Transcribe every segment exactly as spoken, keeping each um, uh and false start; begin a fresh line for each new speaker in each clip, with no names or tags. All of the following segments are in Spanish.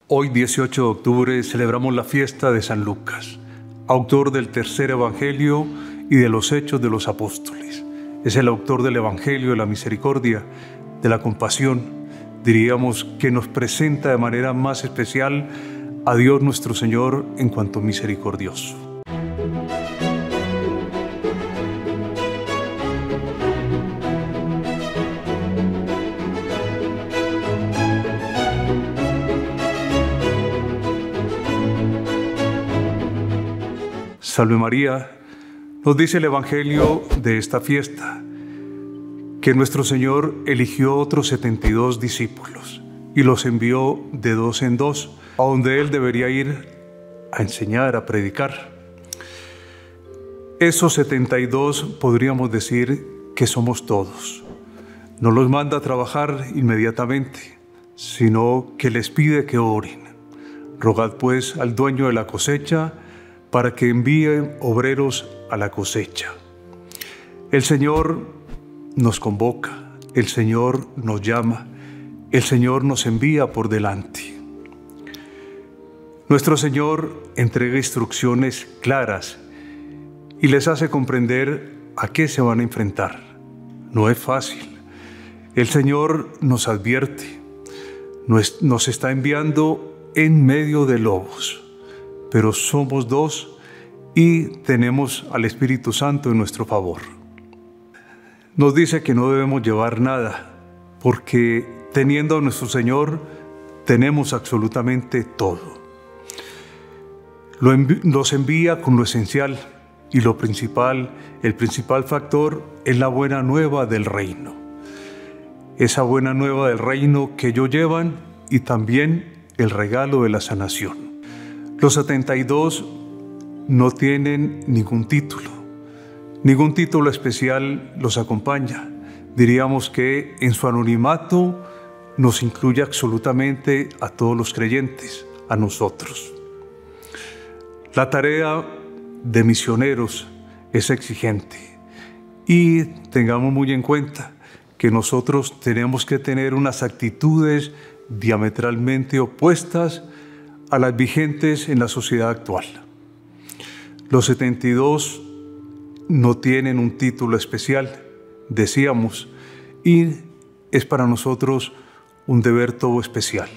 Hoy, dieciocho de octubre, celebramos la fiesta de San Lucas, autor del tercer Evangelio y de los Hechos de los Apóstoles. Es el autor del Evangelio de la misericordia, de la compasión, diríamos que nos presenta de manera más especial a Dios nuestro Señor en cuanto misericordioso. Salve María, nos dice el Evangelio de esta fiesta, que nuestro Señor eligió otros setenta y dos discípulos y los envió de dos en dos a donde Él debería ir a enseñar, a predicar. Esos setenta y dos podríamos decir que somos todos. No los manda a trabajar inmediatamente, sino que les pide que oren. Rogad pues al dueño de la cosecha para que envíe obreros a la cosecha. El Señor nos convoca, el Señor nos llama, el Señor nos envía por delante. Nuestro Señor entrega instrucciones claras y les hace comprender a qué se van a enfrentar. No es fácil. El Señor nos advierte, nos, nos está enviando en medio de lobos, pero somos dos y tenemos al Espíritu Santo en nuestro favor. Nos dice que no debemos llevar nada, porque teniendo a nuestro Señor, tenemos absolutamente todo. Lo envi- nos envía con lo esencial y lo principal, el principal factor es la buena nueva del reino. Esa buena nueva del reino que ellos llevan y también el regalo de la sanación. Los setenta y dos no tienen ningún título, ningún título especial los acompaña. Diríamos que en su anonimato nos incluye absolutamente a todos los creyentes, a nosotros. La tarea de misioneros es exigente y tengamos muy en cuenta que nosotros tenemos que tener unas actitudes diametralmente opuestas a las vigentes en la sociedad actual. Los setenta y dos no tienen un título especial, decíamos, y es para nosotros un deber todo especial.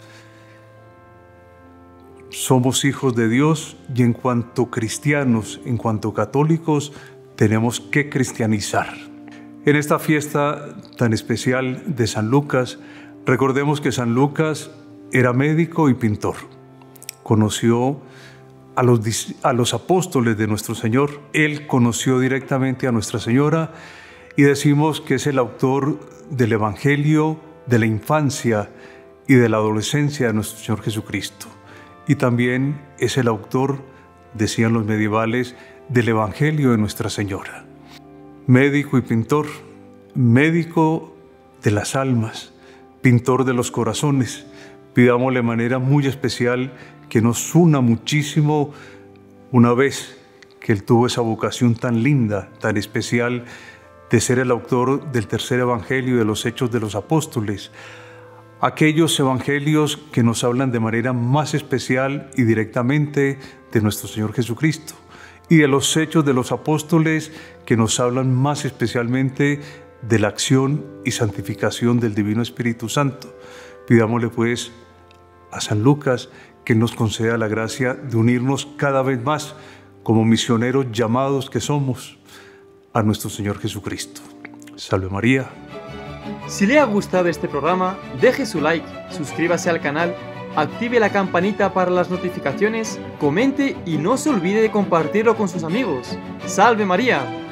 Somos hijos de Dios y en cuanto cristianos, en cuanto católicos, tenemos que cristianizar. En esta fiesta tan especial de San Lucas, recordemos que San Lucas era médico y pintor. Conoció a los, a los apóstoles de nuestro Señor. Él conoció directamente a Nuestra Señora y decimos que es el autor del Evangelio de la infancia y de la adolescencia de nuestro Señor Jesucristo. Y también es el autor, decían los medievales, del Evangelio de Nuestra Señora. Médico y pintor, médico de las almas, pintor de los corazones. Pidámosle de manera muy especial que nos una muchísimo una vez que Él tuvo esa vocación tan linda, tan especial, de ser el autor del tercer Evangelio de los Hechos de los Apóstoles. Aquellos evangelios que nos hablan de manera más especial y directamente de nuestro Señor Jesucristo, y de los Hechos de los Apóstoles que nos hablan más especialmente de la acción y santificación del Divino Espíritu Santo. Pidámosle pues a San Lucas que nos conceda la gracia de unirnos cada vez más como misioneros llamados que somos a nuestro Señor Jesucristo. Salve María.
Si le ha gustado este programa, deje su like, suscríbase al canal, active la campanita para las notificaciones, comente y no se olvide de compartirlo con sus amigos. ¡Salve María!